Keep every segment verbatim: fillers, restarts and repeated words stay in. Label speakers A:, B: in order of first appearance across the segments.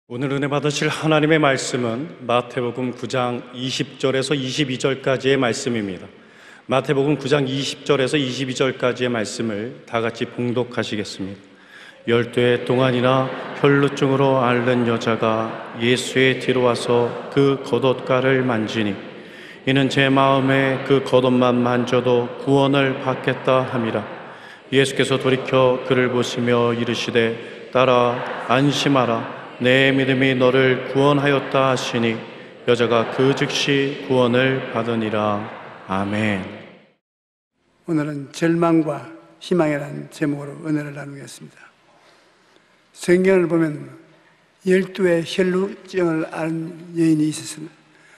A: 오늘 은혜 받으실 하나님의 말씀은 마태복음 구 장 이십 절에서 이십이 절까지의 말씀입니다. 마태복음 구 장 이십 절에서 이십이 절까지의 말씀을 다 같이 봉독하시겠습니다. 열두 해 동안이나 혈루증으로 앓는 여자가 예수의 뒤로 와서 그 겉옷가를 만지니 이는 제 마음에 그 겉옷만 만져도 구원을 받겠다 함이라. 예수께서 돌이켜 그를 보시며 이르시되 딸아 안심하라, 내 믿음이 너를 구원하였다 하시니 여자가 그 즉시 구원을 받으니라. 아멘.
B: 오늘은 절망과 희망이라는 제목으로 은혜를 나누겠습니다. 성경을 보면 열두 해 혈루증을 앓은 여인이 있었습니다.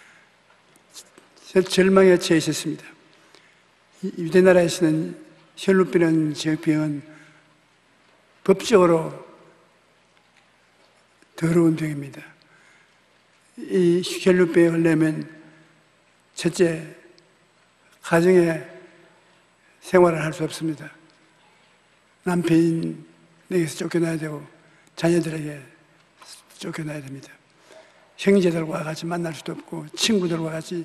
B: 절망에 처해 있었습니다. 유대 나라에서는 혈루병은 저 병은 법적으로 더러운 병입니다. 이 혈루병에 걸리면 첫째, 가정에 생활을 할 수 없습니다. 남편에게서 쫓겨나야 되고 자녀들에게 쫓겨나야 됩니다. 형제들과 같이 만날 수도 없고 친구들과 같이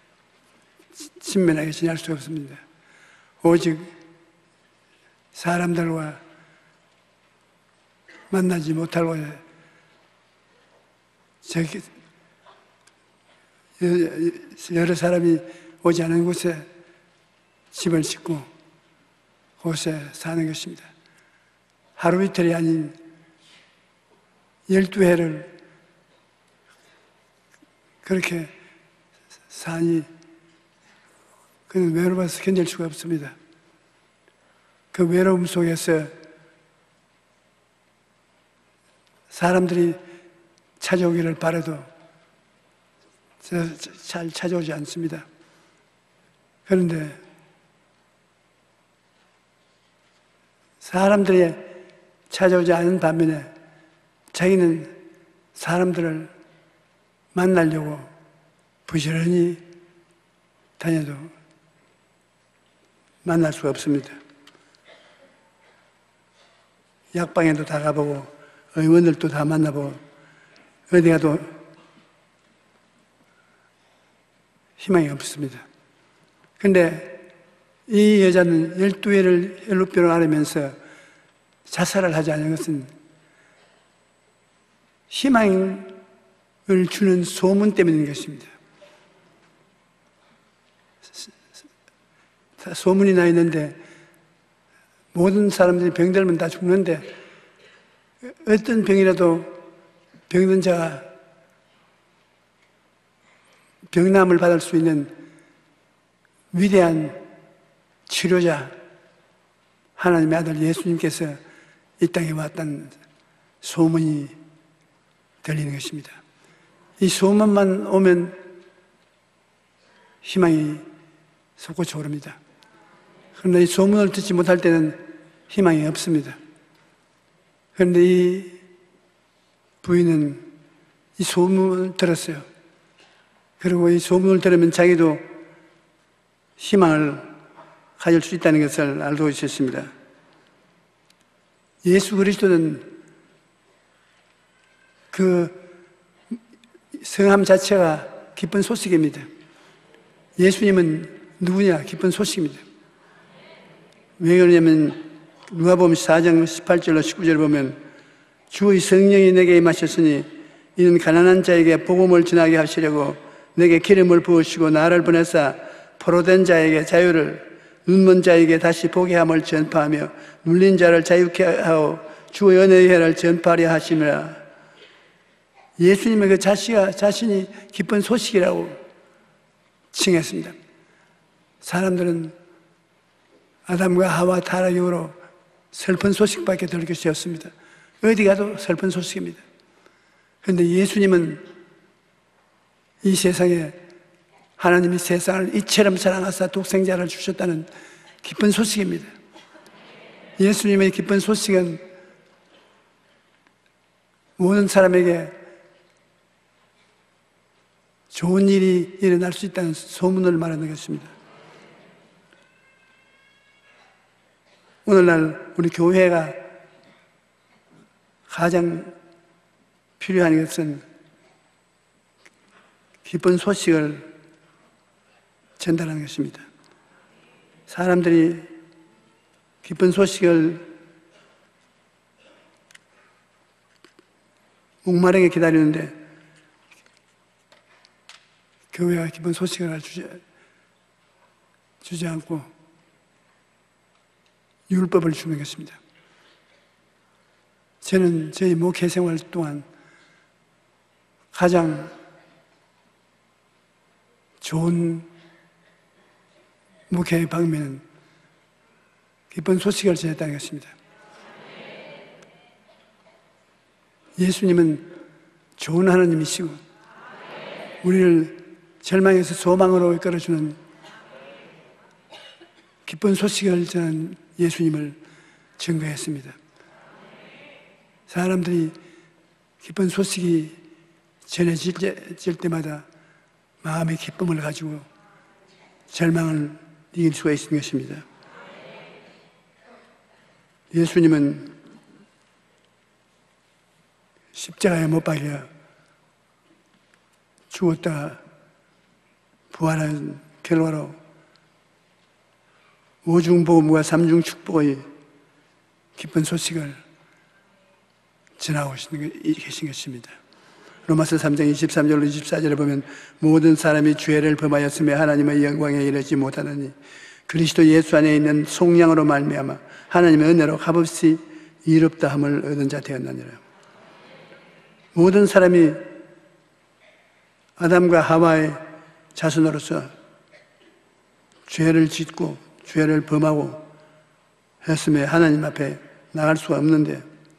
B: 친밀하게 지낼 수 없습니다. 오직 사람들과 만나지 못하고 저기 여러 사람이 오지 않은 곳에 집을 짓고 곳에 사는 것입니다. 하루 이틀이 아닌 열두 해를 그렇게 사니 그는 외로워서 견딜 수가 없습니다. 그 외로움 속에서 사람들이 찾아오기를 바라도 잘 찾아오지 않습니다. 그런데 사람들이 찾아오지 않은 반면에 자기는 사람들을 만나려고 부지런히 다녀도 만날 수가 없습니다. 약방에도 다 가보고 의원들도 다 만나보고 어디 가도 희망이 없습니다. 그런데 이 여자는 열두 해를 혈루병을 앓으면서 자살을 하지 않은 것은 희망을 주는 소문 때문인 것입니다. 소문이 나 있는데 모든 사람들이 병들면 다 죽는데 어떤 병이라도 병든 자가 병남을 받을 수 있는 위대한 치료자 하나님의 아들 예수님께서 이 땅에 왔다는 소문이 들리는 것입니다. 이 소문만 오면 희망이 솟구쳐 오릅니다. 그런데 이 소문을 듣지 못할 때는 희망이 없습니다. 그런데 이 부인은 이 소문을 들었어요. 그리고 이 소문을 들으면 자기도 희망을 가질 수 있다는 것을 알고 있었습니다. 예수 그리스도는 그 성함 자체가 기쁜 소식입니다. 예수님은 누구냐? 기쁜 소식입니다. 왜 그러냐면 누가복음 사 장 십팔 절로 십구 절을 보면 주의 성령이 내게 임하셨으니 이는 가난한 자에게 복음을 전하게 하시려고 내게 기름을 부으시고 나를 보내사 포로된 자에게 자유를, 눈먼 자에게 다시 보게 함을 전파하며 눌린 자를 자유케 하고 주의 은혜의 해를 전파하려 하심이라. 예수님의 그 자시가, 자신이 기쁜 소식이라고 칭했습니다. 사람들은 아담과 하와 타락 이후로 슬픈 소식밖에 들을 것이 없습니다. 어디 가도 슬픈 소식입니다. 그런데 예수님은 이 세상에 하나님이 세상을 이처럼 사랑하사 독생자를 주셨다는 기쁜 소식입니다. 예수님의 기쁜 소식은 모든 사람에게 좋은 일이 일어날 수 있다는 소문을 말하는 것입니다. 오늘날 우리 교회가 가장 필요한 것은 기쁜 소식을 전달하는 것입니다. 사람들이 기쁜 소식을 목마르게 기다리는데 교회가 기쁜 소식을 주지, 주지 않고 율법을 주는 것입니다. 저는 저희 목회 생활 동안 가장 좋은 목회의 방면은 기쁜 소식을 전했다는 것입니다. 예수님은 좋은 하나님이시고 우리를 절망에서 소망으로 이끌어주는 기쁜 소식을 전한 예수님을 증거했습니다. 사람들이 기쁜 소식이 전해질 때마다 마음의 기쁨을 가지고 절망을 이길 수가 있는 것입니다. 예수님은 십자가에 못 박혀 죽었다가 부활한 결과로 오중복음과 삼중축복의 기쁜 소식을 전하고 계신 것입니다. 로마서 삼 장 이십삼 절로 이십사 절에 보면 모든 사람이 죄를 범하였으며 하나님의 영광에 이르지 못하느니 그리스도 예수 안에 있는 속량으로 말미암아 하나님의 은혜로 값없이 이롭다함을 얻은 자 되었느니라. 모든 사람이 아담과 하와의 자손으로서 죄를 짓고 죄를 범하고 했음에 하나님 앞에 나갈 수가 없는데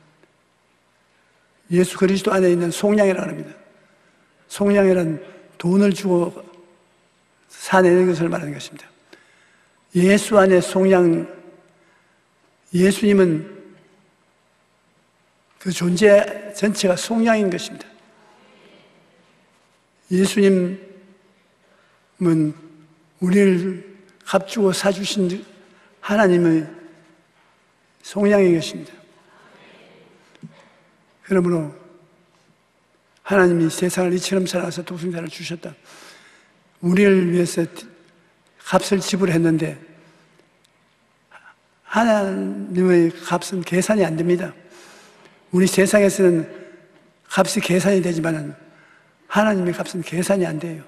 B: 예수 그리스도 안에 있는 속량이라고 합니다. 속량이란 돈을 주고 사내는 것을 말하는 것입니다. 예수 안에 속량, 예수님은 그 존재 전체가 속량인 것입니다. 예수님은 우리를 값주고 사주신 하나님의 속량인 것입니다. 그러므로 하나님이 세상을 이처럼 사랑해서 독생자를 주셨다. 우리를 위해서 값을 지불했는데 하나님의 값은 계산이 안 됩니다. 우리 세상에서는 값이 계산이 되지만 하나님의 값은 계산이 안 돼요.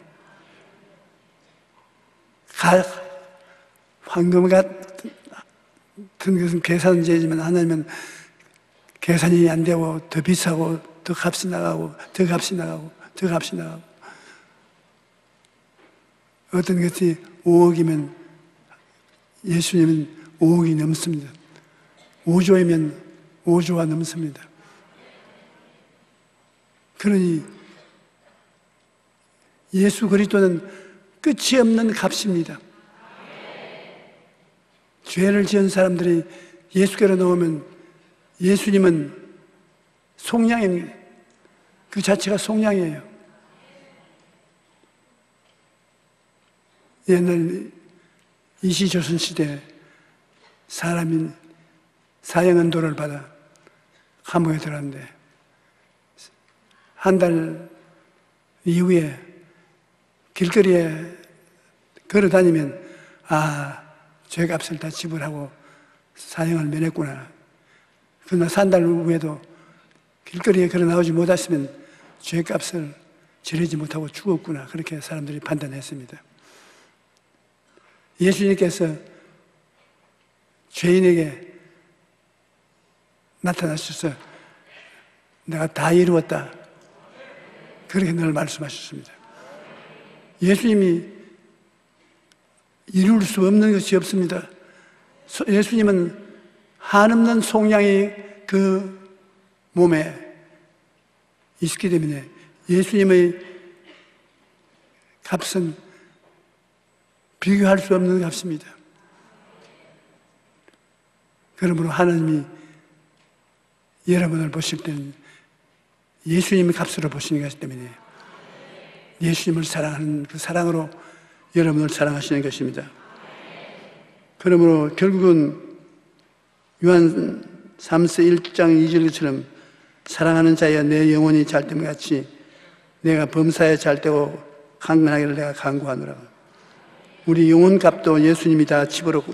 B: 가, 황금 같은 것은 계산제지만 하나님은 계산이 안 되고 더 비싸고 더 값이 나가고 더 값이 나가고 더 값이 나가고 어떤 것이 오억이면 예수님은 오억이 넘습니다. 오조이면 오조가 넘습니다. 그러니 예수 그리스도는 끝이 없는 값입니다. 죄를 지은 사람들이 예수께로 나오면 예수님은 속량입니다. 그 자체가 속량이에요. 옛날 이시조선 시대에 사람이 사형언도를 받아 감옥에 들어갔는데 한 달 이후에 길거리에 걸어 다니면 아, 죄값을 다 지불하고 사형을 면했구나. 그러나 한 달 후에도 길거리에 걸어 나오지 못했으면 죄값을 지르지 못하고 죽었구나. 그렇게 사람들이 판단했습니다. 예수님께서 죄인에게 나타나셔서 내가 다 이루었다. 그렇게 늘 말씀하셨습니다. 예수님이 이룰 수 없는 것이 없습니다. 예수님은 한없는 속량이 그 몸에 있기 때문에 예수님의 값은 비교할 수 없는 값입니다. 그러므로 하나님이 여러분을 보실 때는 예수님의 값으로 보시는 것이기 때문에 예수님을 사랑하는 그 사랑으로 여러분을 사랑하시는 것입니다. 그러므로 결국은 요한 삼서 일 장 이 절처럼 사랑하는 자여 내 영혼이 잘됨 같이 내가 범사에 잘되고 강건하기를 내가 간구하노라. 우리 영혼값도 예수님이 다 집어넣고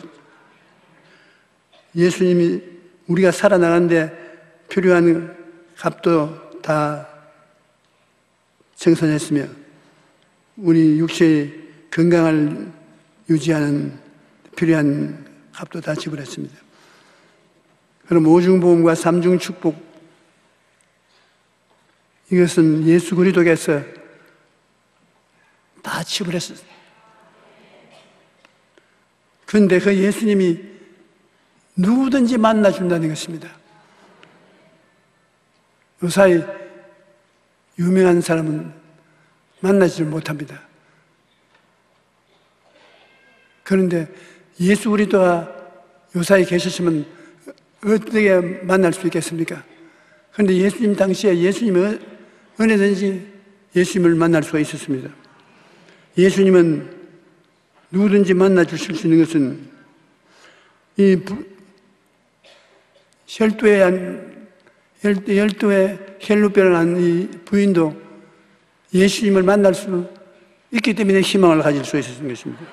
B: 예수님이 우리가 살아나가는데 필요한 값도 다 생산했으며 우리 육체의 건강을 유지하는 필요한 값도 다 지불했습니다. 그럼 오중보험과 삼중축복, 이것은 예수 그리스도께서 다 지불했어요. 그런데 그 예수님이 누구든지 만나준다는 것입니다. 요사이 유명한 사람은 만나지를 못합니다. 그런데 예수 그리스도가 요사이 계셨으면 어떻게 만날 수 있겠습니까? 그런데 예수님 당시에 예수님은 언제든지 예수님을 만날 수가 있었습니다. 예수님은 누구든지 만나 주실 수 있는 것은 이 부, 혈도에 한 혈도에 혈루병을 한 이 부인도 예수님을 만날 수 있기 때문에 희망을 가질 수 있었던 것입니다.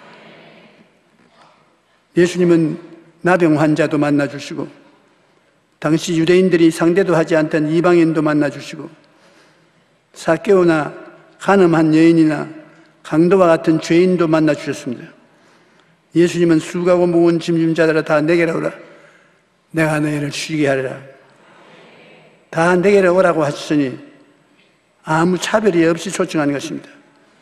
B: 예수님은 나병 환자도 만나 주시고 당시 유대인들이 상대도 하지 않던 이방인도 만나 주시고 사개오나 간음한 여인이나 강도와 같은 죄인도 만나 주셨습니다. 예수님은 수고하고 무거운 짐진 자들아 다 내게로 오라. 내가 너희를 쉬게 하리라. 다 내게로 오라고 하시니 아무 차별이 없이 초청하는 것입니다.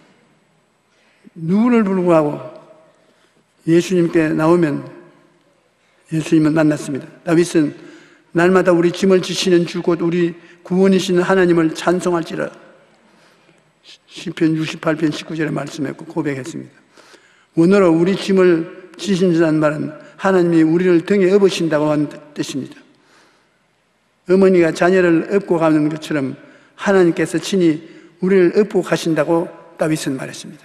B: 누구를 불구하고 예수님께 나오면 예수님은 만났습니다. 다윗은 날마다 우리 짐을 지시는 주 곧 우리 구원이신 하나님을 찬송할지라. 시편 육십팔 편 십구 절에 말씀했고 고백했습니다. 원어로 우리 짐을 지신다는 말은 하나님이 우리를 등에 업으신다고 하는 뜻입니다. 어머니가 자녀를 업고 가는 것처럼 하나님께서 친히 우리를 업고 가신다고 다윗은 말했습니다.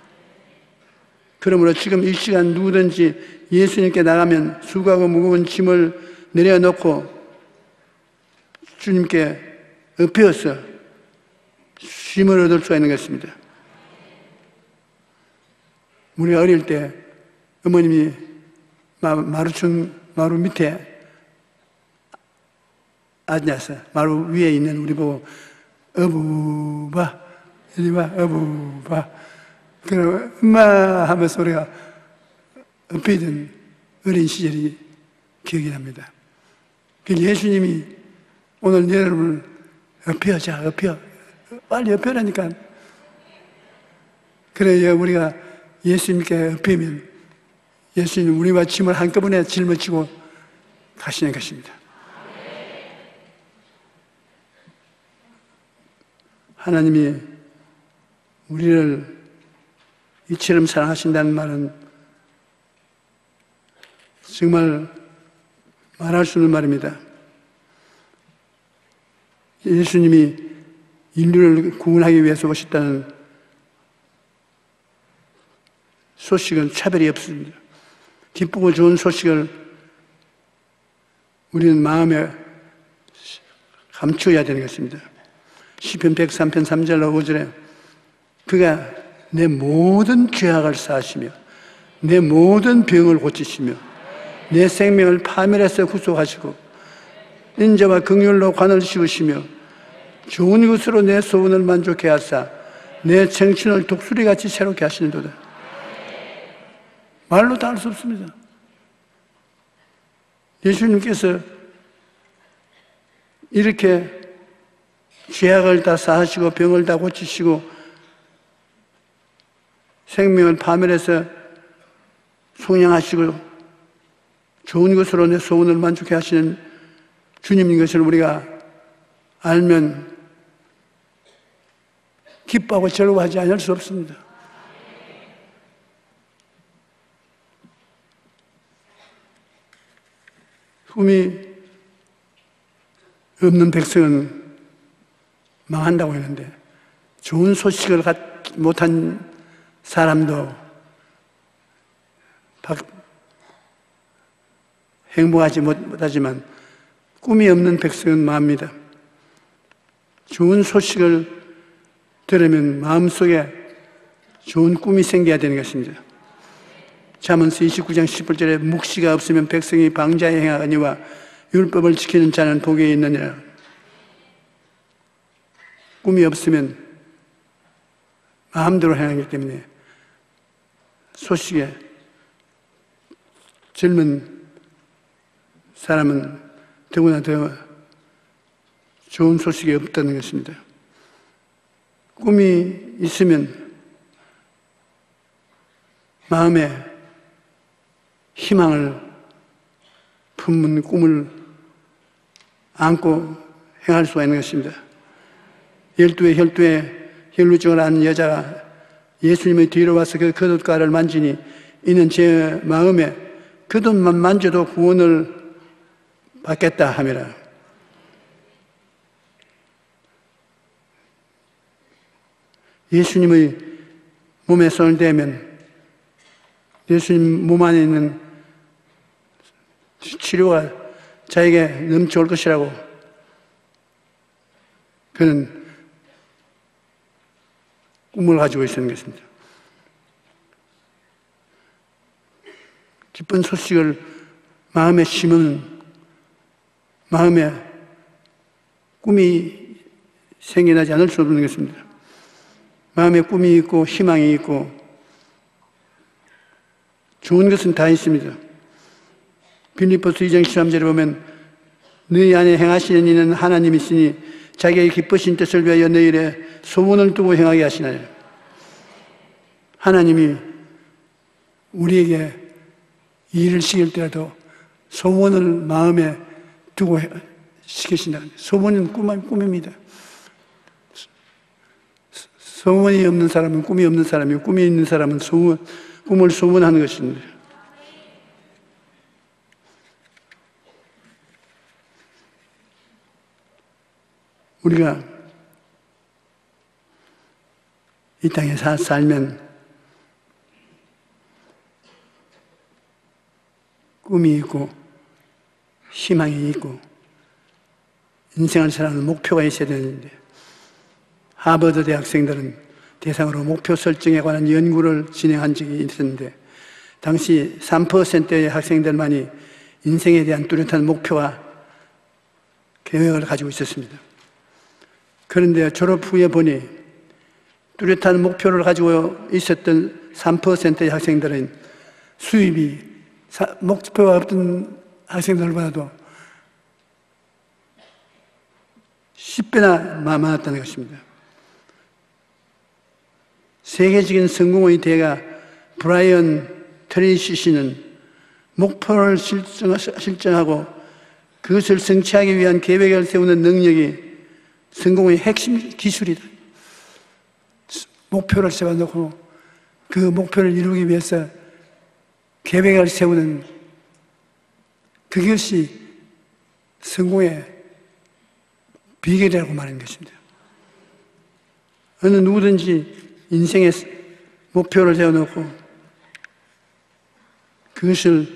B: 그러므로 지금 이 시간 누구든지 예수님께 나가면 수고하고 무거운 짐을 내려놓고 주님께 엎혀서 쉼을 얻을 수가 있는 것입니다. 우리가 어릴 때 어머님이 마루층, 마루 밑에 앉아서 마루 위에 있는 우리 보고 어부바, 이리 와, 어부바. 그럼 엄마 하면서 우리가 엎이던 어린 시절이 기억이 납니다. 예수님이 오늘 여러분을 엎여, 자, 엎여. 빨리 엎여라니까. 그래야 우리가 예수님께 엎이면 예수님 우리와 짐을 한꺼번에 짊어지고 가시는 것입니다. 하나님이 우리를 이처럼 사랑하신다는 말은 정말 말할 수 없는 말입니다. 예수님이 인류를 구원하기 위해서 오셨다는 소식은 차별이 없습니다. 기쁘고 좋은 소식을 우리는 마음에 감추어야 되는 것입니다. 시편 백삼 편 삼 절로 오 절에 그가 내 모든 죄악을 사하시며 내 모든 병을 고치시며 내 생명을 파멸해서 구속하시고 인자와 긍휼로 관을 씌우시며 좋은 것으로 내 소원을 만족해 하사 내 청춘을 독수리같이 새롭게 하시는도다. 말로 다 할 수 없습니다. 예수님께서 이렇게 죄악을 다 사하시고 병을 다 고치시고 생명을 파멸해서 속량하시고 좋은 것으로 내 소원을 만족해 하시는 주님인 것을 우리가 알면 기뻐하고 즐거워하지 않을 수 없습니다. 꿈이 없는 백성은 망한다고 했는데 좋은 소식을 갖지 못한 사람도 행복하지 못하지만 꿈이 없는 백성은 망합니다. 좋은 소식을 들으면 마음속에 좋은 꿈이 생겨야 되는 것입니다. 잠언서 이십구 장 십팔 절에 묵시가 없으면 백성이 방자에 행하거니와 율법을 지키는 자는 복이 있느니라. 꿈이 없으면 마음대로 행하기 때문에 소식에 젊은 사람은 더구나 더 좋은 소식이 없다는 것입니다. 꿈이 있으면 마음에 희망을 품는 꿈을 안고 행할 수가 있는 것입니다. 열두에 혈두에 혈루증을 앓는 여자가 예수님의 뒤로 와서 그 겉옷가를 만지니 이는 제 마음에 겉옷만 만져도 구원을 받겠다 하미라. 예수님의 몸에 손을 대면 예수님 몸 안에 있는 치료가 자에게 넘쳐올 것이라고 그는 꿈을 가지고 있는 것입니다. 기쁜 소식을 마음에 심으면 마음에 꿈이 생겨나지 않을 수 없는 것입니다. 마음에 꿈이 있고 희망이 있고 좋은 것은 다 있습니다. 빌립보서 이 장 십삼 절에 보면 너희 안에 행하시는 이는 하나님이시니 자기의 기쁘신 뜻을 위하여 너희의 소원을 두고 행하게 하시나니. 하나님이 우리에게 일을 시킬 때라도 소원을 마음에 두고 시키신다. 소원은 꿈, 꿈입니다. 소원이 없는 사람은 꿈이 없는 사람이고 꿈이 있는 사람은 소원, 꿈을 소원하는 것입니다. 우리가 이 땅에 사, 살면 꿈이 있고 희망이 있고 인생을 살아가는 목표가 있어야 되는데 하버드 대학생들은 대상으로 목표 설정에 관한 연구를 진행한 적이 있었는데 당시 삼 퍼센트의 학생들만이 인생에 대한 뚜렷한 목표와 계획을 가지고 있었습니다. 그런데 졸업 후에 보니 뚜렷한 목표를 가지고 있었던 삼 퍼센트의 학생들은 수입이 목표가 없던 학생들보다도 십 배나 많았다는 것입니다. 세계적인 성공의 대가 브라이언 트레이시 씨는 목표를 실정하고 그것을 성취하기 위한 계획을 세우는 능력이 성공의 핵심 기술이다. 목표를 세워놓고 그 목표를 이루기 위해서 계획을 세우는 그것이 성공의 비결이라고 말하는 것입니다. 어느 누구든지 인생의 목표를 세워놓고 그것을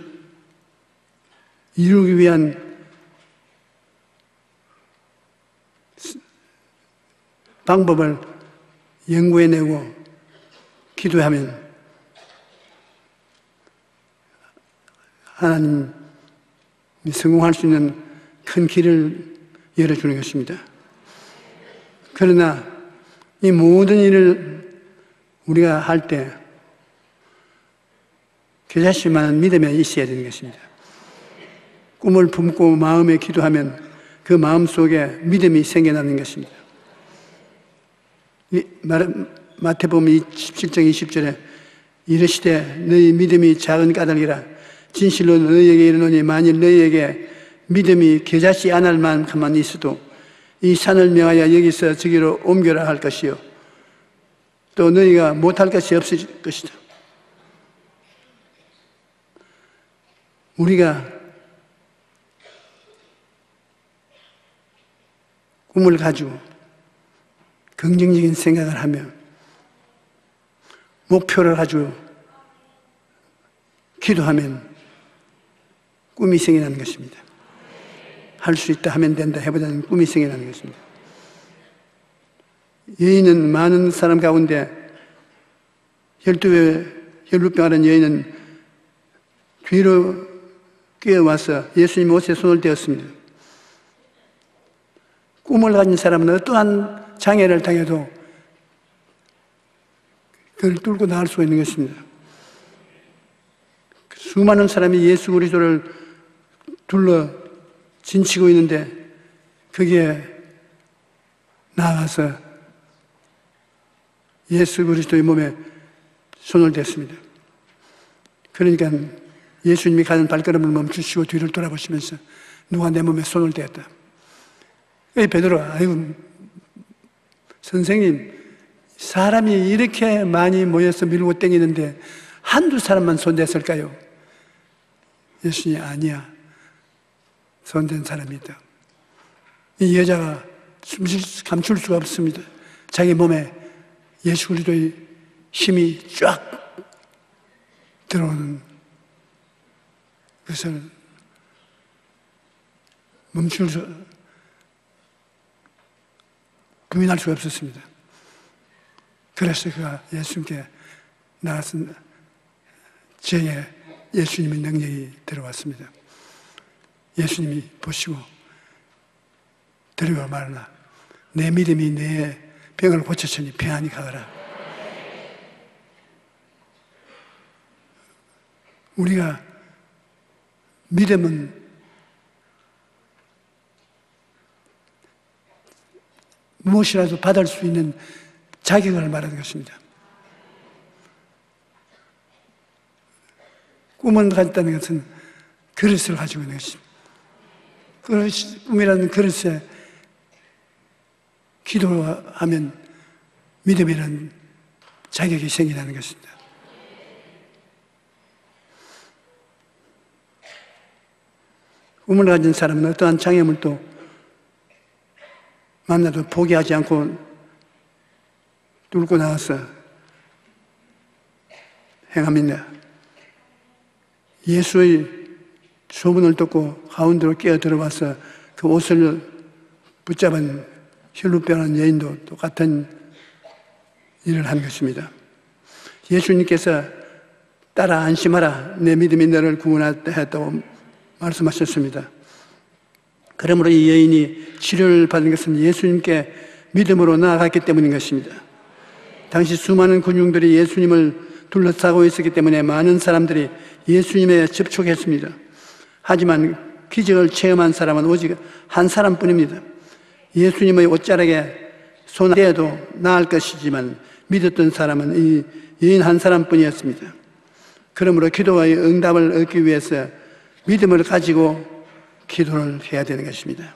B: 이루기 위한 방법을 연구해내고 기도하면 하나님이 성공할 수 있는 큰 길을 열어주는 것입니다. 그러나 이 모든 일을 우리가 할 때 겨자씨만한 믿음이 있어야 되는 것입니다. 꿈을 품고 마음에 기도하면 그 마음 속에 믿음이 생겨나는 것입니다. 마태복음 십칠 장 이십 절에 이르시되 너희 믿음이 작은 까닭이라 진실로 너희에게 이르노니 만일 너희에게 믿음이 겨자씨 안 할 만큼만 있어도 이 산을 명하여 여기서 저기로 옮겨라 할 것이요 또 너희가 못할 것이 없을 것이다. 우리가 꿈을 가지고 긍정적인 생각을 하며 목표를 가지고 기도하면 꿈이 생겨나는 것입니다. 할 수 있다 하면 된다 해보자는 꿈이 생겨나는 것입니다. 여인은 많은 사람 가운데 혈두에 혈루병 앓은 여인은 뒤로 끼어와서 예수님 옷에 손을 대었습니다. 꿈을 가진 사람은 어떠한 장애를 당해도 그걸 뚫고 나갈 수가 있는 것입니다. 수많은 사람이 예수 그리스도를 둘러 진치고 있는데 거기에 나아가서 예수 그리스도의 몸에 손을 댔습니다. 그러니까 예수님이 가는 발걸음을 멈추시고 뒤를 돌아보시면서 누가 내 몸에 손을 댔다. 이 베드로가 아이고 선생님 사람이 이렇게 많이 모여서 밀고 땡기는데 한두 사람만 손댔을까요? 예수님이 아니야. 손댄 사람이 있다. 이 여자가 숨쉴 감출 수가 없습니다. 자기 몸에 예수 그리스도의 힘이 쫙 들어오는 것을 멈출 수, 부인할 수가 없었습니다. 그래서 그가 예수님께 나가서 제게 예수님의 능력이 들어왔습니다. 예수님이 보시고 들어가 말하나 내 믿음이 내 병을 고쳤으니 평안히 가거라. 우리가 믿음은 무엇이라도 받을 수 있는 자격을 말하는 것입니다. 꿈을 가졌다는 것은 그릇을 가지고 있는 것입니다. 그릇, 꿈이라는 그릇에 기도하면 믿음이라는 자격이 생기는 것입니다. 꿈을 가진 사람은 어떠한 장애물도 만나도 포기하지 않고 뚫고 나와서 행합니다. 예수의 소문을 듣고 가운데로 끼어 들어와서 그 옷을 붙잡은 혈루병한 여인도 똑같은 일을 한 것입니다. 예수님께서 따라 안심하라 내 믿음이 너를 구원했다고 말씀하셨습니다. 그러므로 이 여인이 치료를 받은 것은 예수님께 믿음으로 나아갔기 때문인 것입니다. 당시 수많은 군중들이 예수님을 둘러싸고 있었기 때문에 많은 사람들이 예수님에 접촉했습니다. 하지만 기적을 체험한 사람은 오직 한 사람뿐입니다. 예수님의 옷자락에 손을 대어도 나을 것이지만 믿었던 사람은 이 여인 한 사람뿐이었습니다. 그러므로 기도의 응답을 얻기 위해서 믿음을 가지고 기도를 해야 되는 것입니다.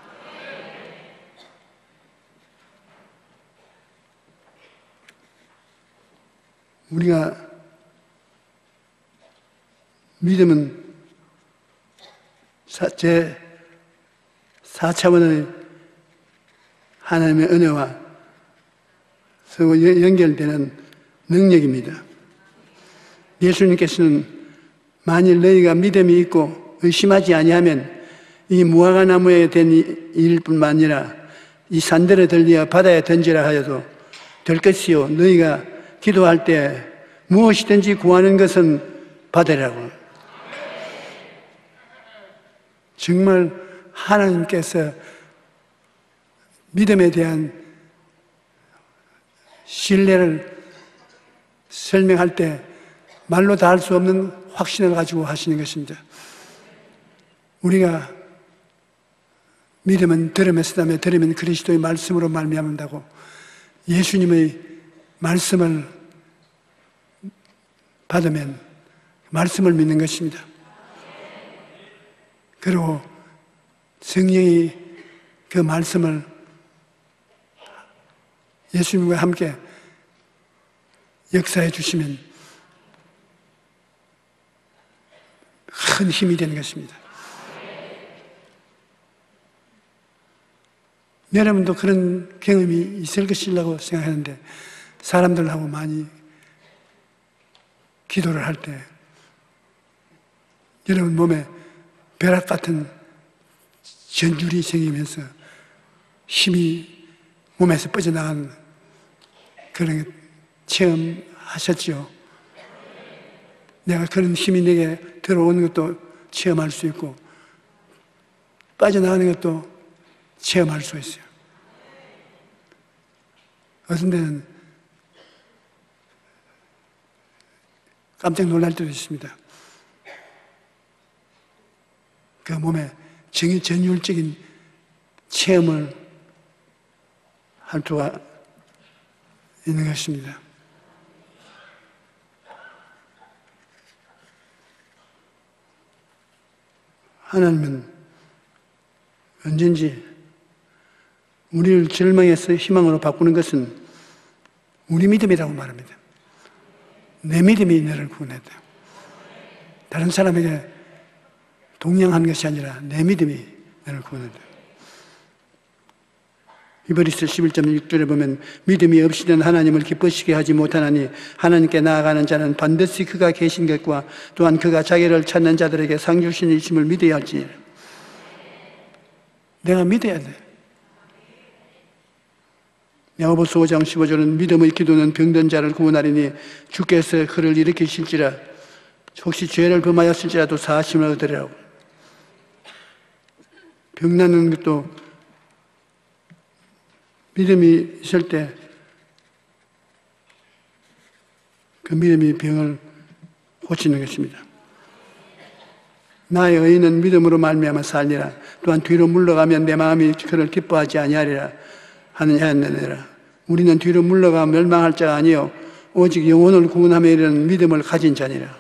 B: 우리가 믿음은 제 사 차원의 하나님의 은혜와 서로 연결되는 능력입니다. 예수님께서는 만일 너희가 믿음이 있고 의심하지 아니하면 이 무화과 나무에 된 일뿐만 아니라 이 산들에 들려 바다에 던지라 하여도 될 것이요 너희가 기도할 때 무엇이든지 구하는 것은 받으라고. 정말 하나님께서 믿음에 대한 신뢰를 설명할 때 말로 다 할 수 없는 확신을 가지고 하시는 것입니다. 우리가 믿음은 들음에서 나며 들으면 그리스도의 말씀으로 말미암는다고 예수님의 말씀을 받으면 말씀을 믿는 것입니다. 그리고 성령이 그 말씀을 예수님과 함께 역사해 주시면 큰 힘이 되는 것입니다. 여러분도 그런 경험이 있을 것이라고 생각하는데 사람들하고 많이 기도를 할 때 여러분 몸에 벼락 같은 전율이 생기면서 힘이 몸에서 빠져나가는 그런 체험하셨죠. 내가 그런 힘이 내게 들어오는 것도 체험할 수 있고 빠져나가는 것도 체험할 수 있어요. 어떤 데는 깜짝 놀랄 때도 있습니다. 그 몸에 정의 전율적인 체험을 할 수가 있는 것입니다. 하나님은 언젠지 우리를 절망에서 희망으로 바꾸는 것은 우리 믿음이라고 말합니다. 내 믿음이 너를 구원했다. 다른 사람에게 동양한 것이 아니라 내 믿음이 너를 구원했다. 히브리서 십일 장 육 절에 보면 믿음이 없이는 하나님을 기쁘시게 하지 못하나니 하나님께 나아가는 자는 반드시 그가 계신 것과 또한 그가 자기를 찾는 자들에게 상 주시는 이심을 믿어야 할지. 내가 믿어야 돼. 야고보서 오 장 십오 절은 믿음의 기도는 병든 자를 구원하리니 주께서 그를 일으키실지라 혹시 죄를 범하였을지라도 사하심을 얻으리라고. 병나는 것도 믿음이 있을 때 그 믿음이 병을 고치는 것입니다. 나의 의인은 믿음으로 말미암아 살리라. 또한 뒤로 물러가면 내 마음이 그를 기뻐하지 아니하리라 하는 하였느니라. 우리는 뒤로 물러가 멸망할 자가 아니요 오직 영혼을 구원함에 이르는 믿음을 가진 자니라.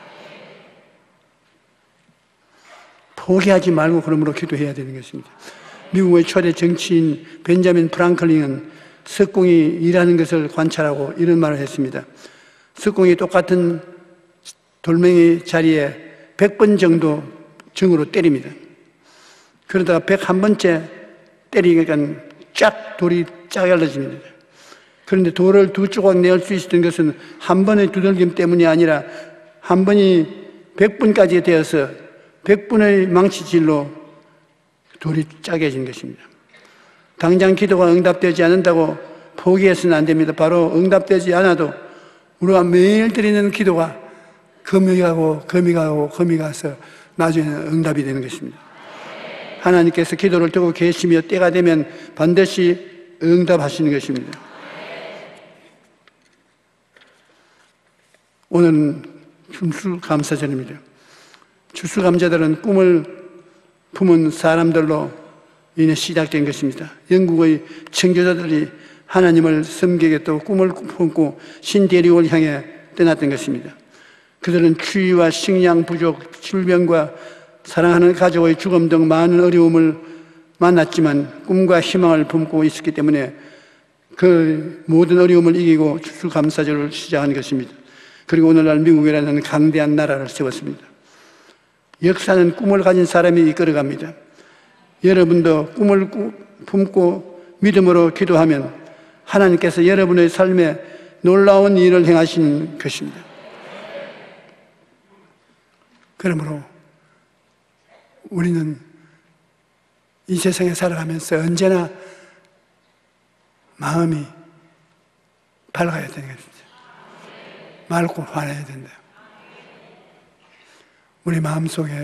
B: 포기하지 말고 그러므로 기도해야 되는 것입니다. 미국의 초대 정치인 벤자민 프랑클린은 석공이 일하는 것을 관찰하고 이런 말을 했습니다. 석공이 똑같은 돌멩이 자리에 백 번 정도 정으로 때립니다. 그러다가 백일 번째 때리니까 쫙 돌이 짜갈라집니다. 그런데 돌을 두 조각 낼 수 있었던 것은 한 번의 두들김 때문이 아니라 한 번이 백 번까지 되어서 백 번의 망치질로 돌이 짜게진 것입니다. 당장 기도가 응답되지 않는다고 포기해서는 안 됩니다. 바로 응답되지 않아도 우리가 매일 드리는 기도가 금이 가고 금이 가고 금이 가서 나중에는 응답이 되는 것입니다. 하나님께서 기도를 듣고 계시며 때가 되면 반드시 응답하시는 것입니다. 오늘은 추수감사절입니다. 추수감사절은 꿈을 품은 사람들로 인해 시작된 것입니다. 영국의 청교도들이 하나님을 섬기겠다고 꿈을 품고 신대륙을 향해 떠났던 것입니다. 그들은 추위와 식량 부족, 질병과 사랑하는 가족의 죽음 등 많은 어려움을 만났지만 꿈과 희망을 품고 있었기 때문에 그 모든 어려움을 이기고 추수감사절을 시작한 것입니다. 그리고 오늘날 미국이라는 강대한 나라를 세웠습니다. 역사는 꿈을 가진 사람이 이끌어갑니다. 여러분도 꿈을 품고 믿음으로 기도하면 하나님께서 여러분의 삶에 놀라운 일을 행하시는 것입니다. 그러므로 우리는 이 세상에 살아가면서 언제나 마음이 밝아야 되는 것입니다. 맑고 환해야 된다. 우리 마음속에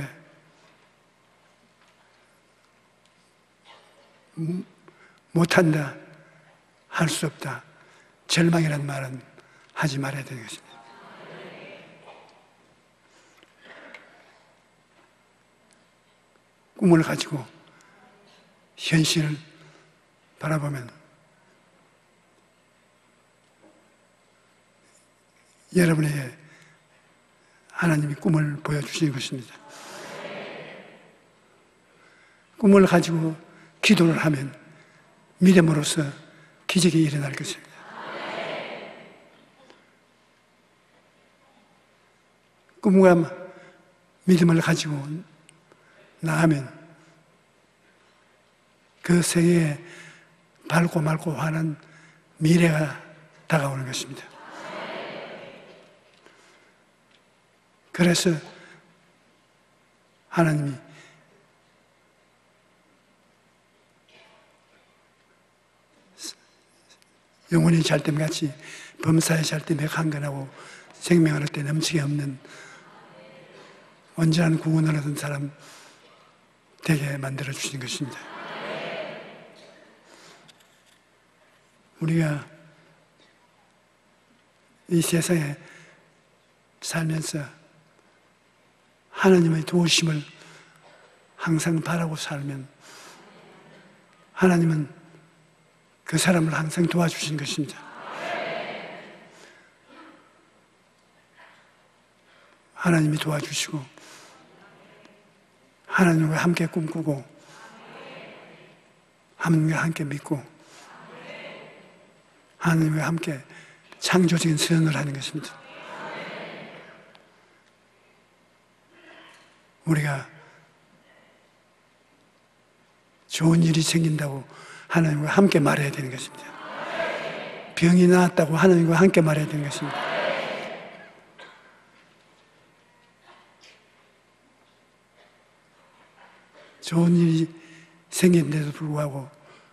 B: 못한다, 할 수 없다, 절망이라는 말은 하지 말아야 되는 것입니다. 꿈을 가지고 현실을 바라보면 여러분에게 하나님이 꿈을 보여주시는 것입니다. 꿈을 가지고 기도를 하면 믿음으로써 기적이 일어날 것입니다. 꿈과 믿음을 가지고 나가면 그 세계에 밝고 맑고 환한 미래가 다가오는 것입니다. 그래서 하나님이 영혼이 잘됨 같이 범사에 잘됨에 강건하고 생명을 얻을 때 넘치게 없는 온전한 구원을 얻은 사람 되게 만들어 주신 것입니다. 우리가 이 세상에 살면서 하나님의 도우심을 항상 바라고 살면 하나님은 그 사람을 항상 도와주신 것입니다. 하나님이 도와주시고 하나님과 함께 꿈꾸고 하나님과 함께 믿고 하나님과 함께 창조적인 선을 하는 것입니다. 우리가 좋은 일이 생긴다고 하나님과 함께 말해야 되는 것입니다. 병이 나았다고 하나님과 함께 말해야 되는 것입니다. 좋은 일이 생긴데도 불구하고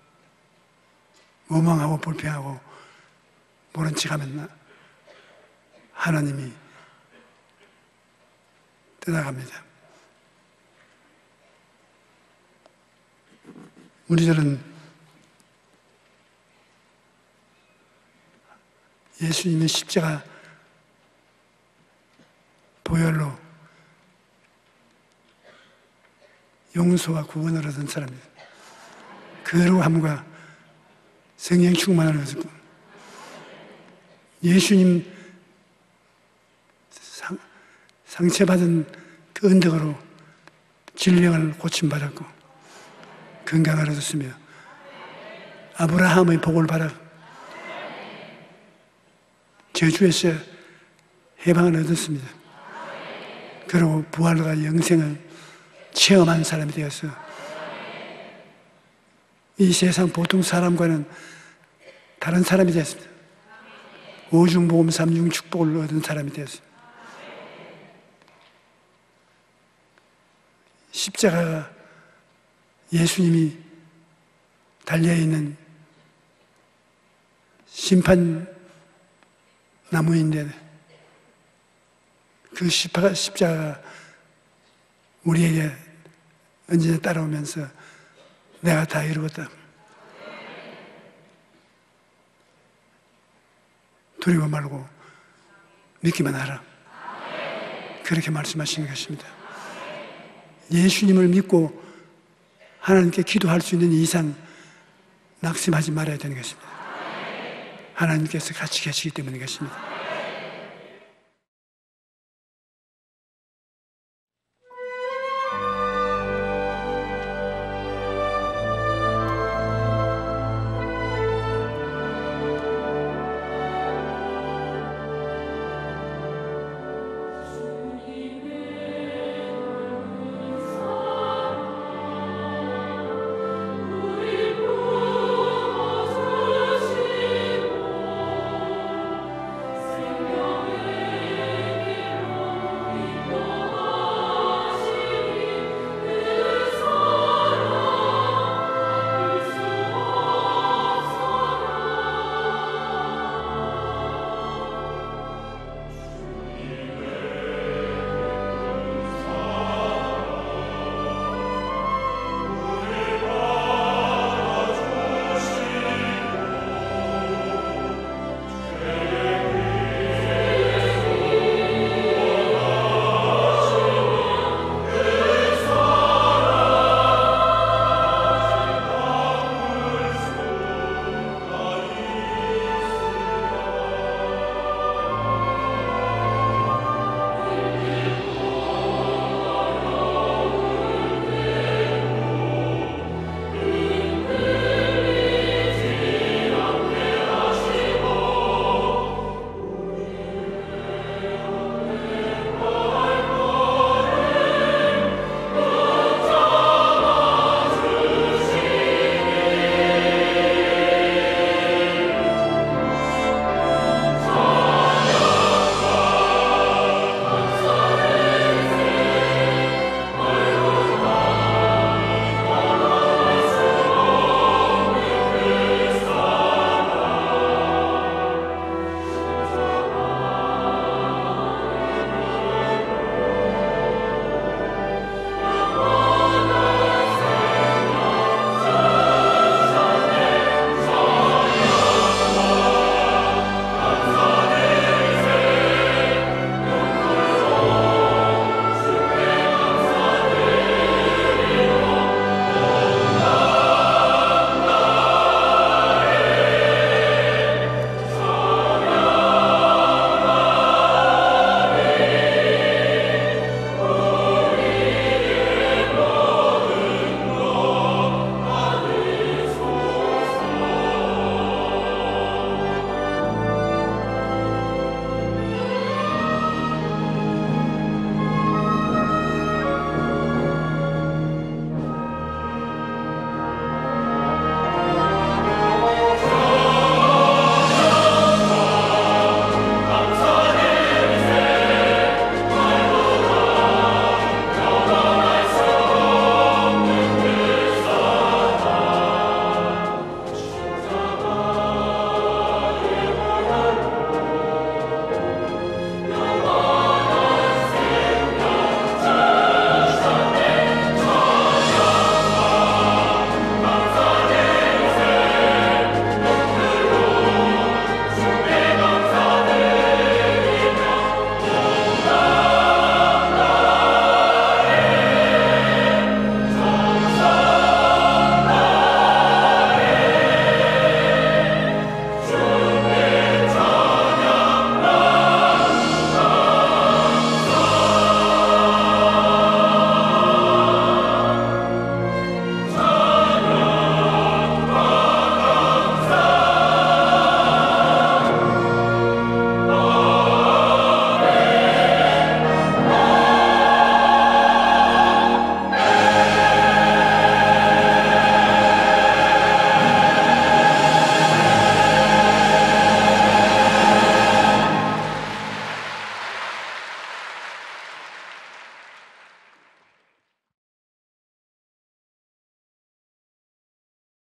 B: 원망하고 불평하고 모른 척하면 하나님이 떠나갑니다. 우리들은 예수님의 십자가 보혈로 용서와 구원을 얻은 사람입니다. 거룩함과 성령 충만을 얻었고 예수님 상, 상처받은 그 언덕으로 질병을 고침받았고 건강을 얻었으며 아브라함의 복을 받아 저주에서 해방을 얻었습니다. 그리고 부활과 영생을 체험한 사람이 되어서 이 세상 보통 사람과는 다른 사람이 되었습니다. 오중복음 삼중 축복을 얻은 사람이 되었습니다. 십자가가 예수님이 달려있는 심판 나무인데 그 십자가, 십자가가 우리에게 언제나 따라오면서 내가 다 이루었다. 두려워 말고 믿기만 하라. 그렇게 말씀하시는 것입니다. 예수님을 믿고 하나님께 기도할 수 있는 이상 낙심하지 말아야 되는 것입니다. 하나님께서 같이 계시기 때문인 것입니다.